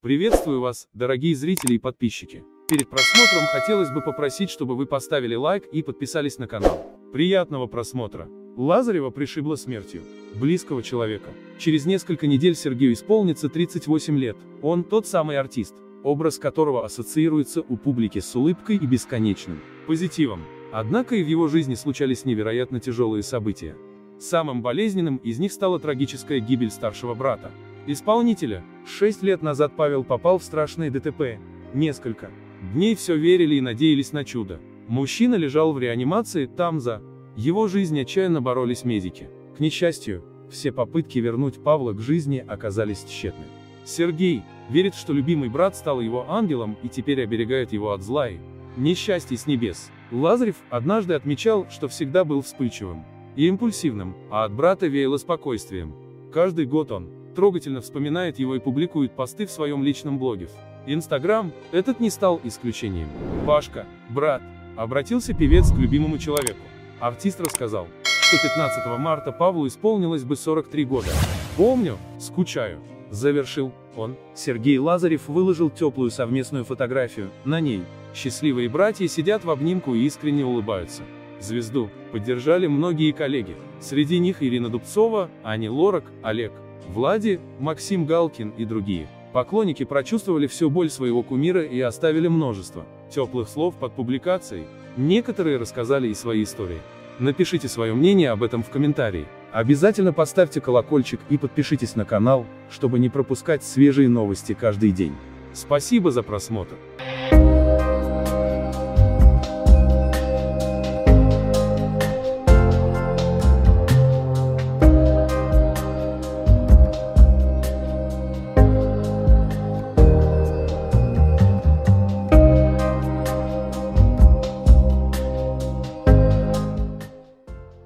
Приветствую вас, дорогие зрители и подписчики. Перед просмотром хотелось бы попросить, чтобы вы поставили лайк и подписались на канал. Приятного просмотра. Лазарева пришибло смертью близкого человека. Через несколько недель Сергею исполнится 38 лет. Он тот самый артист, образ которого ассоциируется у публики с улыбкой и бесконечным позитивом. Однако и в его жизни случались невероятно тяжелые события. Самым болезненным из них стала трагическая гибель старшего брата исполнителя. 6 лет назад Павел попал в страшное ДТП. Несколько дней все верили и надеялись на чудо. Мужчина лежал в реанимации, там за его жизнь отчаянно боролись медики. К несчастью, все попытки вернуть Павла к жизни оказались тщетны. Сергей верит, что любимый брат стал его ангелом и теперь оберегает его от зла и несчастья с небес. Лазарев однажды отмечал, что всегда был вспыльчивым и импульсивным, а от брата веяло спокойствием. Каждый год он трогательно вспоминает его и публикует посты в своем личном блоге. Инстаграм этот не стал исключением. «Пашка, брат», обратился певец к любимому человеку. Артист рассказал, что 15 марта Павлу исполнилось бы 43 года. «Помню, скучаю», завершил он. Сергей Лазарев выложил теплую совместную фотографию. На ней счастливые братья сидят в обнимку и искренне улыбаются. Звезду поддержали многие коллеги. Среди них Ирина Дубцова, Ани Лорак, Олег Влади, Максим Галкин и другие. Поклонники прочувствовали всю боль своего кумира и оставили множество теплых слов под публикацией. Некоторые рассказали и свои истории. Напишите свое мнение об этом в комментарии. Обязательно поставьте колокольчик и подпишитесь на канал, чтобы не пропускать свежие новости каждый день. Спасибо за просмотр.